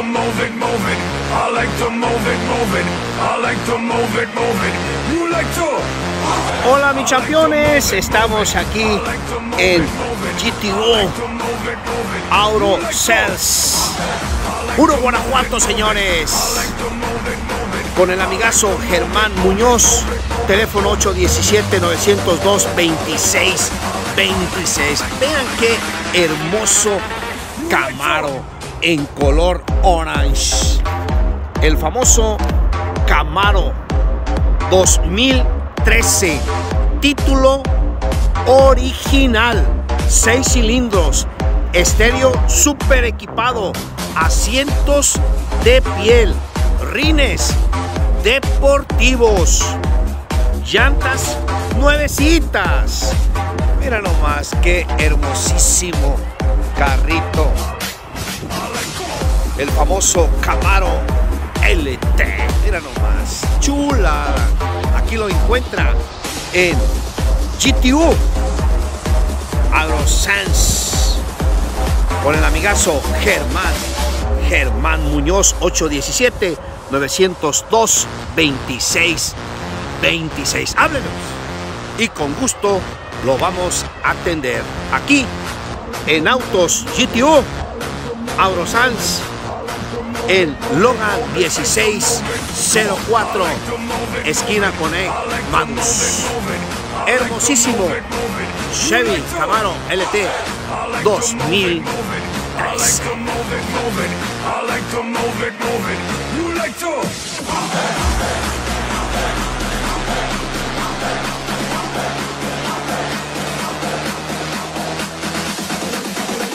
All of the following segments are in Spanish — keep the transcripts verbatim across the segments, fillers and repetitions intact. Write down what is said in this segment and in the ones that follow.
to move it, move it. I like to move it, move it. I like to move it, move it. You like to. Hola mis campeones, estamos aquí en G T O Auto Sales Puro Guanajuato, señores, con el amigazo Germán Muñoz, teléfono ocho uno siete, nueve cero dos, dos seis dos seis. Vean qué hermoso Camaro en color orange, el famoso Camaro dos mil trece, título original, seis cilindros, estéreo super equipado, asientos de piel, rines deportivos, llantas nuevecitas. Mira nomás qué hermosísimo carrito, el famoso Camaro L T. Mira nomás, chulada. Aquí lo encuentra en G T O Auto Sales con el amigazo Germán Germán Muñoz, ocho uno siete, nueve cero dos, dos seis dos seis. Háblenos y con gusto lo vamos a atender aquí en Autos G T O Auto Sales, en Logan dieciséis cero cuatro, esquina con E, Madus. Hermosísimo Chevy Camaro L T dos mil trece.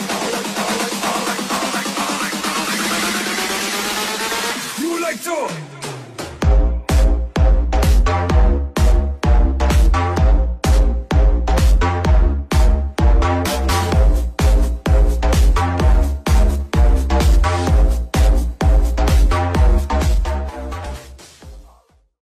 You like to.